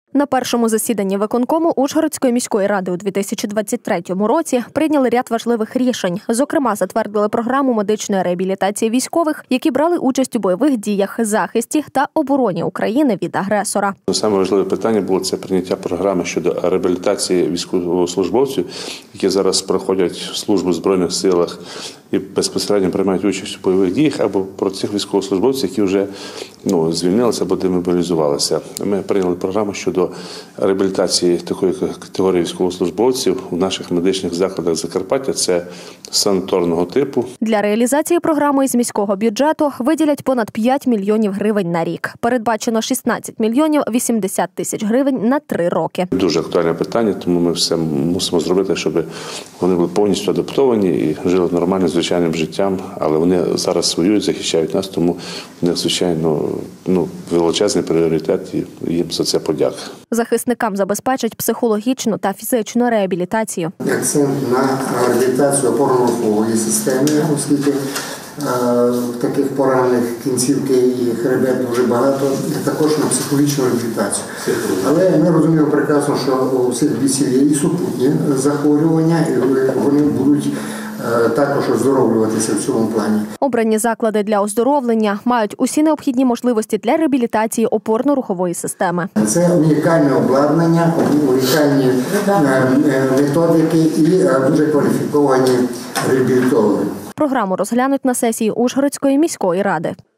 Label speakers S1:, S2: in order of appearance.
S1: На першому засіданні виконкому Ужгородської міської ради у 2023 році прийняли ряд важливих рішень. Зокрема, затвердили програму медичної реабілітації військових, які брали участь у бойових діях, захисті та обороні України від агресора.
S2: Саме важливе питання було це прийняття програми щодо реабілітації військовослужбовців, які зараз проходять службу в Збройних силах і безпосередньо приймають участь у бойових діях, або про цих військовослужбовців, які вже звільнилися або демобілізувалися. Ми прийняли програму щодо реабілітації такої категорії військовослужбовців у наших медичних закладах Закарпаття. Це санаторного типу.
S1: Для реалізації програми із міського бюджету виділять понад 5 мільйонів гривень на рік. Передбачено 16 мільйонів 80 тисяч гривень на 3 роки.
S2: Дуже актуальне питання, тому ми все мусимо зробити, щоб вони були повністю адаптовані і жили нормально, звичайним життям. Але вони зараз воюють, захищають нас, тому у них, звичайно, величезний пріоритет, і їм за це подяка.
S3: Захисникам забезпечать психологічну та фізичну реабілітацію.
S4: Акцент на реабілітацію опорно-рухової системи, оскільки таких поранених кінцівки і хребет дуже багато, і також на психологічну реабілітацію. Але ми розуміємо прекрасно, що у всіх бійців є і супутні захворювання, і вони будуть також оздоровлюватися в цьому плані.
S3: Обрані заклади для оздоровлення мають усі необхідні можливості для реабілітації опорно-рухової системи.
S4: Це унікальне обладнання, унікальні методики і дуже кваліфіковані реабілітологи.
S3: Програму розглянуть на сесії Ужгородської міської ради.